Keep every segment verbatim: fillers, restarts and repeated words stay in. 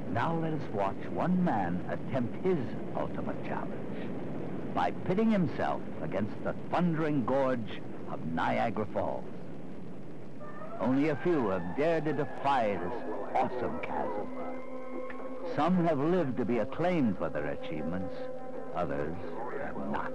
Now let us watch one man attempt his ultimate challenge by pitting himself against the thundering gorge of Niagara Falls. Only a few have dared to defy this awesome chasm. Some have lived to be acclaimed for their achievements, others have not.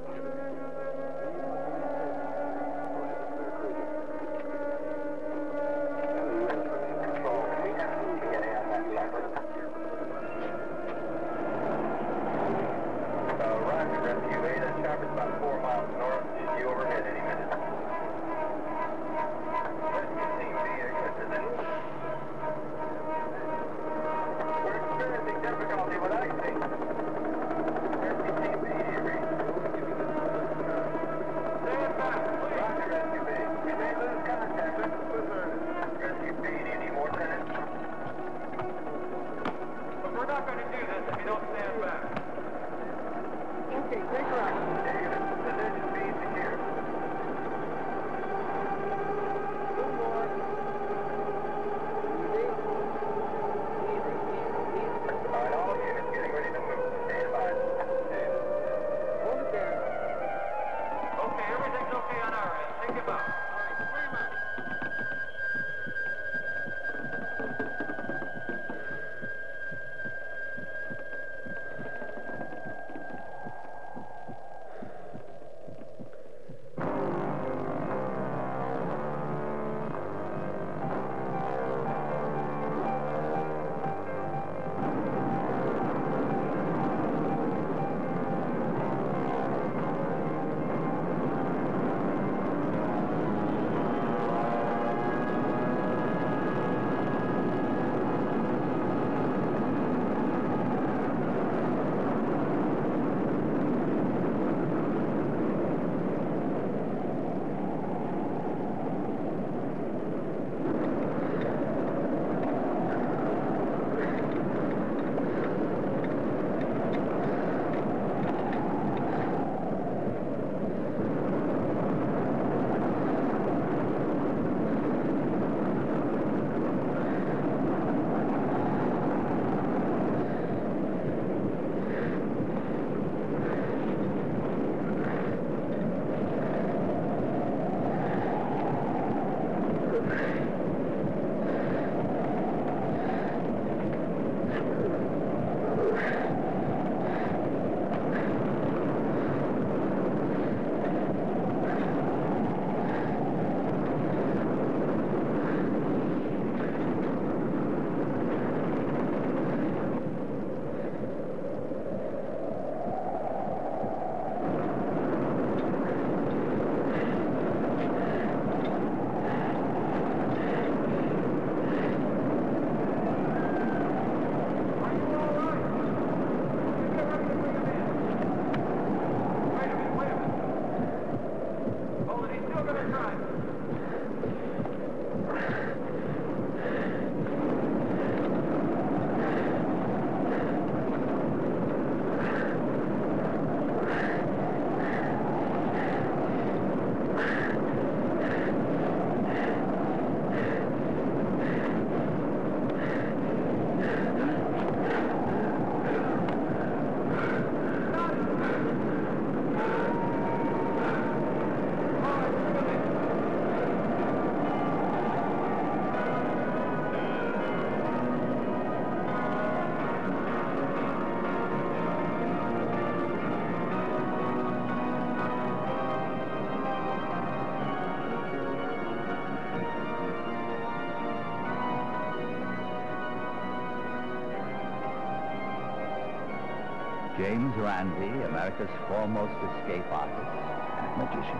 James Randi, America's foremost escape artist and magician,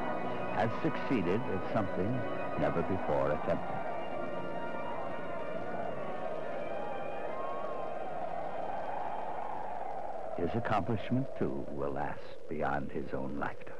has succeeded at something never before attempted. His accomplishment, too, will last beyond his own lifetime.